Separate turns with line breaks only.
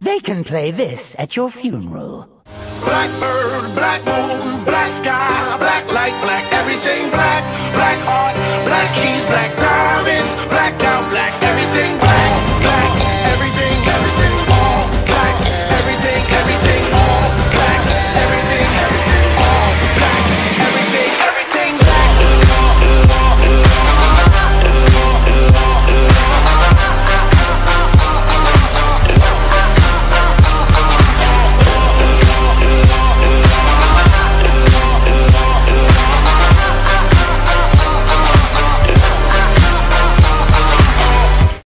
They can play this at your funeral.
Blackbird, black moon, black sky, black light, black everything, black, black heart, black keys, black